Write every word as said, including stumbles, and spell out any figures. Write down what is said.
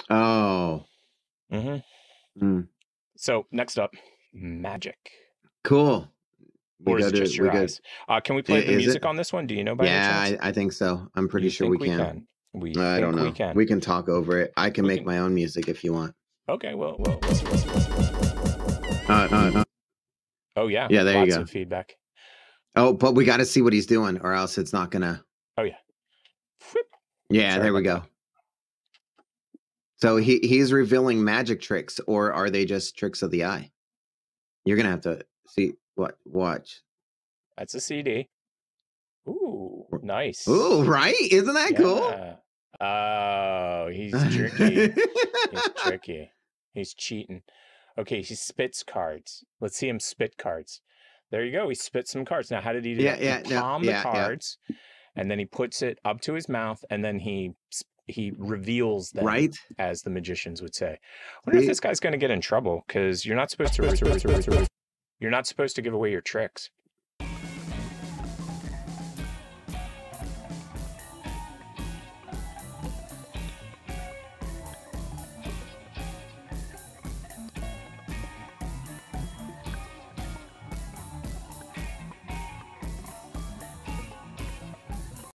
Oh. Mm-hmm. Mm. So next up, magic. Cool. We Or is go it to just we your go. eyes? Uh, can we i- play the Is it? music on this one? Do you know by any Yeah, chance? I, I think so. I'm pretty You sure we think we can. can? We I don't think we know. can. We can talk over it. I can We make can. my own music if you want. Okay, well, well, listen, listen, listen, listen. Uh, uh, uh, Oh yeah, yeah, there you lots go. of feedback. Oh, but we got to see what he's doing, or else it's not gonna. Oh yeah. Whoop. Yeah, Sorry there we about go. that. So he he's revealing magic tricks, or are they just tricks of the eye? You're gonna have to see what watch. That's a C D. Ooh, Oh, nice. right? Isn't that cool? Yeah. Oh, he's tricky. He's tricky. He's cheating. Okay, he spits cards. Let's see him spit cards. There you go. He spit some cards. Now, how did he do Yeah, that? He yeah, no, palmed the yeah, yeah. cards, and then he puts it up to his mouth, and then he he reveals them, Right? as the magicians would say. I wonder if See? this guy's going to get in trouble because you're not supposed to. You're not supposed to give away your tricks.